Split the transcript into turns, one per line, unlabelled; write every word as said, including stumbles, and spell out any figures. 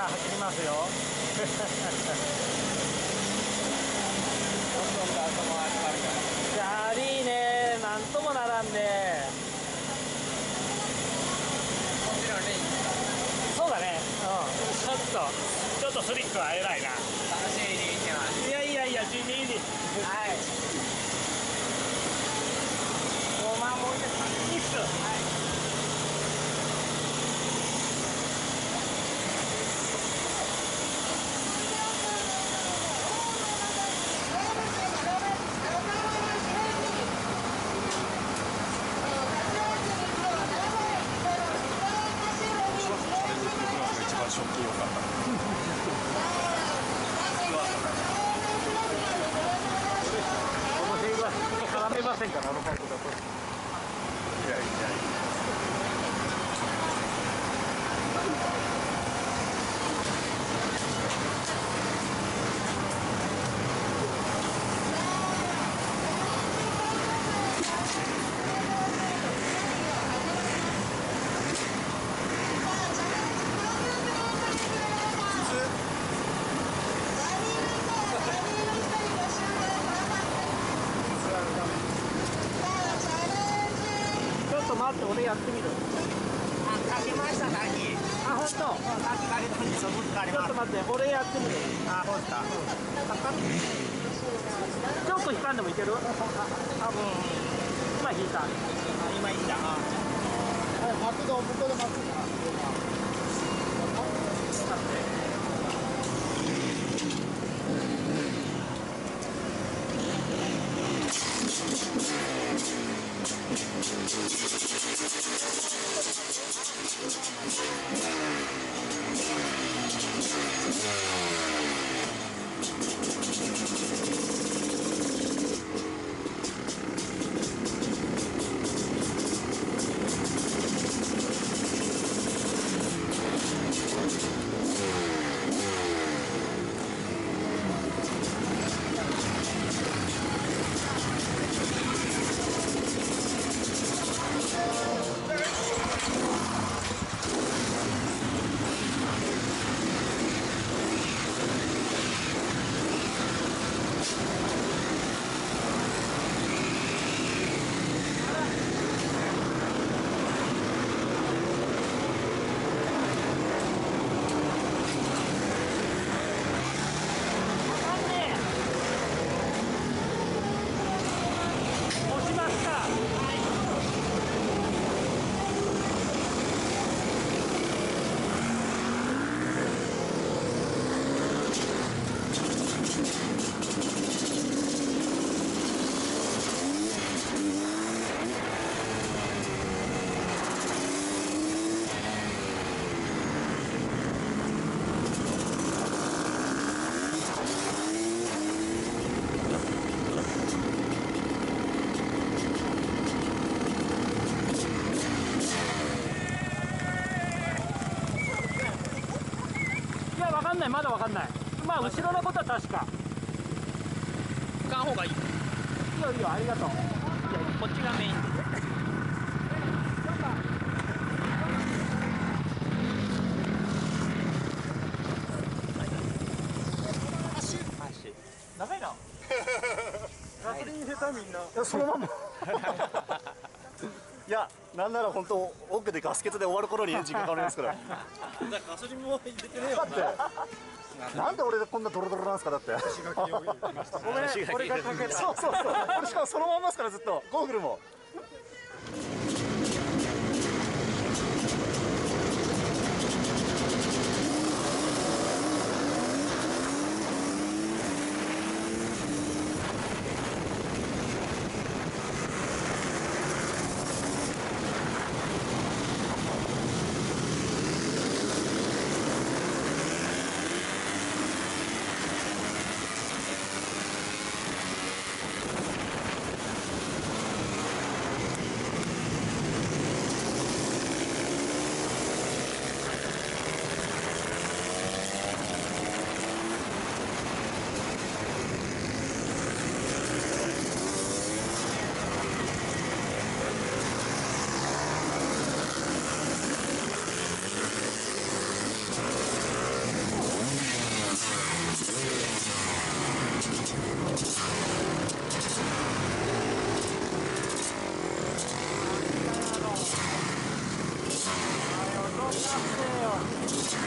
走りますよ。
どんどんと後も集まるから。
チャリーね、なんともならんね。
こっちのレイン
そうだね。うん。ちょっと、ちょっとスリックは偉いな。
楽しみにしてます。
いやいやいや、地味に。
はい。ごまんもいいですか？
いいっす。はい。
食器良かった。
この辺は絡めませんから、あのパンクだと。
いやいやいや。
ちょっと待って、俺やってみる。
あ、かけました、滝。
あ、ほんと。
滝かけたんで、そこかかり
ちょ
ます。
っと待って、俺やってみる。
あ、ほんとだ。
ちょっと引かんでもいける？多分、今引いた。
あ、今いいんだ。あ、
角度、向こうで待つんだ。待って。わかんない、まだわかんない。まあ後ろのことは確か。
拭かん方がいい。い
いいよいいよ、ありがとう。いや、
こっちがメインで。
長いな。ガソリン下手みんな。いや、そのまんま。
いや、なんなら本当奥でガス欠で終わる頃にエンジンかかりますから。
ガソリンも入れてねえ
だってなんで俺こんなドロドロなんですか。だってごめん、俺がかけた。そうそうそう、俺しかもそのまんまですからずっとゴーグルも。
せえよ。